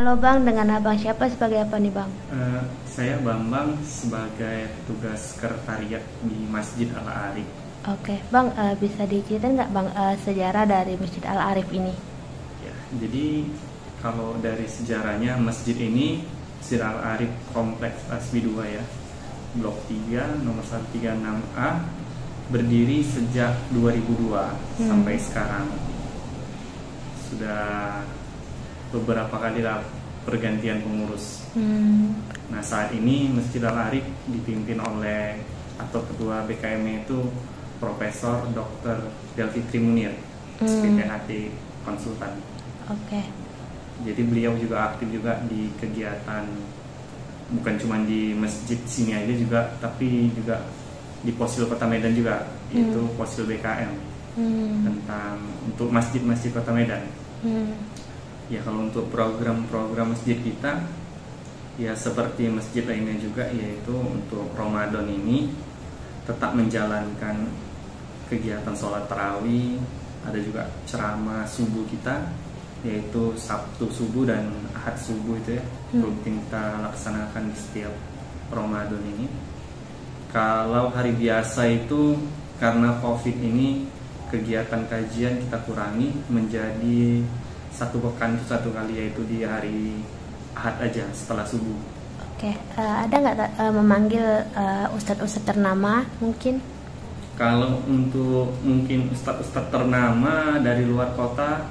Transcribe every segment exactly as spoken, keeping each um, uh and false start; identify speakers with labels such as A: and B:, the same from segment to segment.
A: Halo Bang, dengan Abang siapa sebagai apa nih Bang?
B: Uh, saya Bambang sebagai tugas sekretariat di Masjid Al-Arif.
A: Oke, Bang, uh, bisa diceritain nggak Bang uh, sejarah dari Masjid Al-Arif ini?
B: Ya, jadi kalau dari sejarahnya masjid ini, Masjid Al-Arif Kompleks Asbi dua ya, Blok tiga, nomor seratus tiga puluh enam A, berdiri sejak dua ribu dua hmm. sampai sekarang. Sudah beberapa kali lah pergantian pengurus. Hmm. Nah saat ini Masjid Al-Arif dipimpin oleh atau ketua B K M itu Profesor Doktor Delfitri Munir, hmm. S P T H T konsultan.
A: Oke. Okay.
B: Jadi beliau juga aktif juga di kegiatan, bukan cuma di masjid sini aja juga, tapi juga di Posil Kota Medan juga, hmm. yaitu Posil B K M hmm. tentang untuk masjid-masjid Kota Medan. Hmm. Ya kalau untuk program-program masjid kita ya seperti masjid lainnya juga, yaitu untuk Ramadan ini tetap menjalankan kegiatan sholat tarawih, ada juga ceramah subuh kita, yaitu Sabtu subuh dan Ahad subuh itu ya, hmm. rutin kita laksanakan di setiap Ramadan ini. Kalau hari biasa itu karena COVID ini kegiatan kajian kita kurangi menjadi satu pekan itu satu kali, yaitu di hari Ahad aja setelah subuh.
A: Oke, uh, ada nggak uh, memanggil uh, ustadz-ustadz ternama mungkin?
B: Kalau untuk mungkin ustadz-ustadz ternama dari luar kota,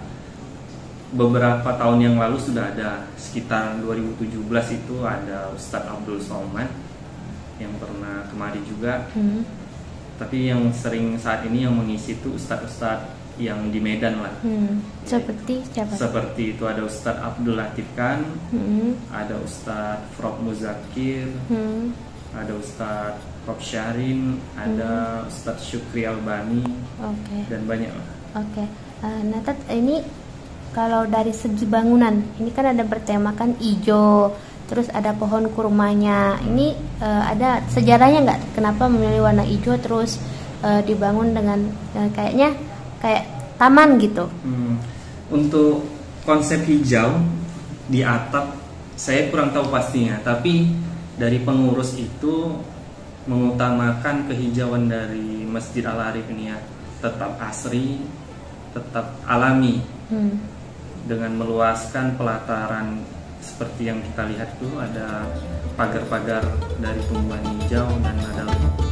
B: beberapa tahun yang lalu sudah ada, sekitar dua ribu tujuh belas itu ada Ustadz Abdul Somad yang pernah kemari juga. Hmm. Tapi yang sering saat ini yang mengisi itu ustadz-ustadz yang di Medan lah. Hmm.
A: Seperti siapa?
B: Seperti itu ada Ustadz Abdul Latif Khan, hmm. ada Ustadz Prof Muzakir, hmm. ada Ustadz Prof Syahrin, ada hmm. Ustadz Syukri Albani, okay. dan banyak lah. Oke.
A: Okay. Uh, nah, Tat, ini kalau dari segi bangunan, ini kan ada bertemakan hijau, terus ada pohon kurmanya. Ini uh, ada sejarahnya nggak? Kenapa memilih warna hijau terus uh, dibangun dengan uh, kayaknya kayak taman gitu?
B: Hmm. Untuk konsep hijau di atap saya kurang tahu pastinya, tapi dari pengurus itu mengutamakan kehijauan dari Masjid Al-Arif ini ya, tetap asri, tetap alami. Hmm. Dengan meluaskan pelataran seperti yang kita lihat tuh, ada pagar-pagar dari tumbuhan hijau dan ada